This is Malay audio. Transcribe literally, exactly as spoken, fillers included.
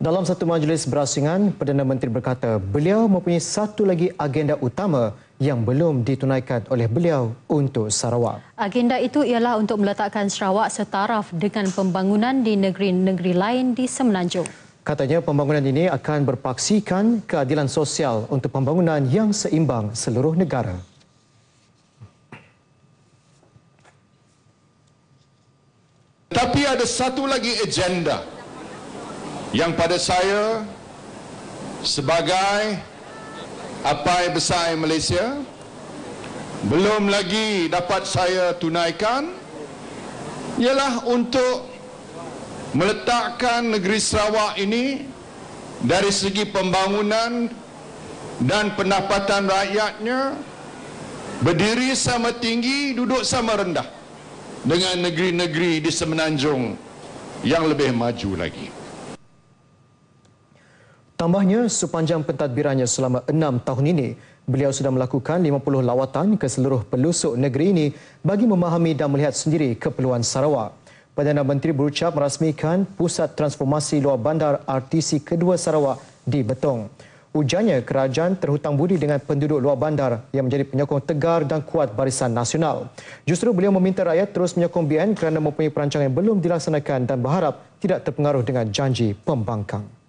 Dalam satu majlis berasingan, Perdana Menteri berkata beliau mempunyai satu lagi agenda utama yang belum ditunaikan oleh beliau untuk Sarawak. Agenda itu ialah untuk meletakkan Sarawak setaraf dengan pembangunan di negeri-negeri lain di Semenanjung. Katanya pembangunan ini akan berpaksikan keadilan sosial untuk pembangunan yang seimbang seluruh negara. Tapi ada satu lagi agenda yang pada saya sebagai Apai Besar Malaysia belum lagi dapat saya tunaikan, ialah untuk meletakkan negeri Sarawak ini dari segi pembangunan dan pendapatan rakyatnya berdiri sama tinggi, duduk sama rendah dengan negeri-negeri di Semenanjung yang lebih maju lagi. Tambahnya, sepanjang pentadbirannya selama enam tahun ini, beliau sudah melakukan lima puluh lawatan ke seluruh pelosok negeri ini bagi memahami dan melihat sendiri keperluan Sarawak. Perdana Menteri berucap merasmikan Pusat Transformasi Luar Bandar R T C kedua Sarawak di Betong. Ujarnya kerajaan terhutang budi dengan penduduk luar bandar yang menjadi penyokong tegar dan kuat Barisan Nasional. Justru beliau meminta rakyat terus menyokong B N kerana mempunyai perancangan yang belum dilaksanakan dan berharap tidak terpengaruh dengan janji pembangkang.